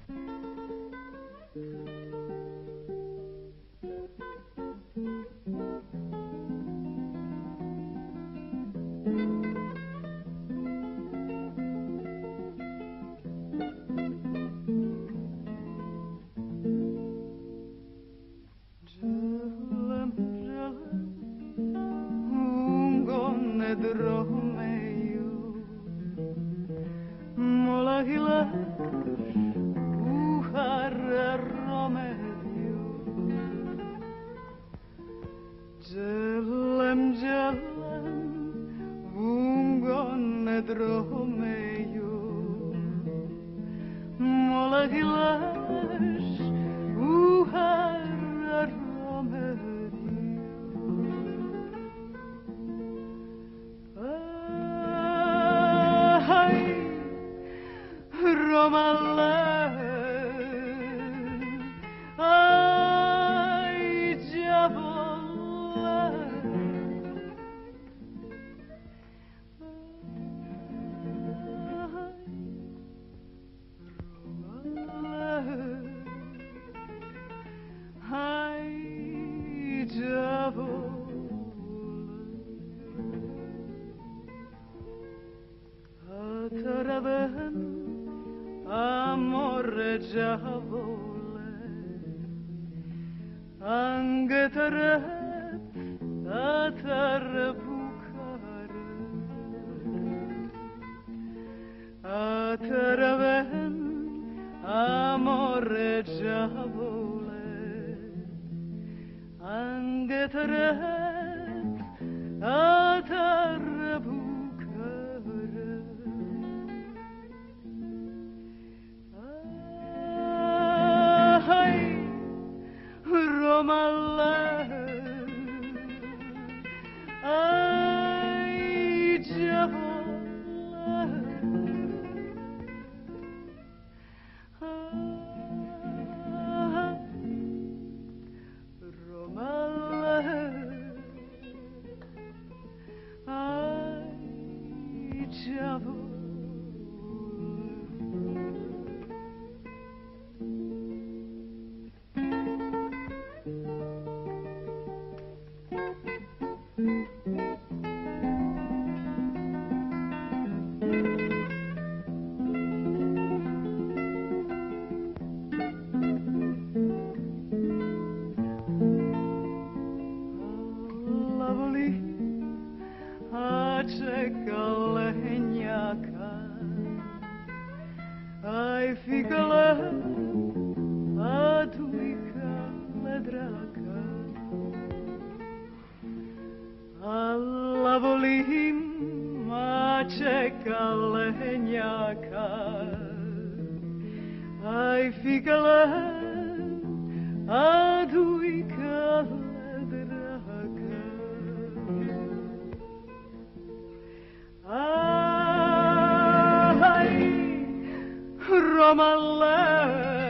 Romeo, molagila, uhar Romeo, jalan jalan, ungon Romeo, molagila, uhar Romeo. Romalle, ai diavolo, ai diavolo, ataraben. Amore giavole, angetaret atarbucare, ataraben amore giavole, angetaret atarbucare. Romalle, ai diavolo, Romalle, ai diavolo. Aceca legnaca, ai ficala, atuica ledraca, alla volim, aceca legnaca, ai ficala, atuica ledraca. Ai, Romalle,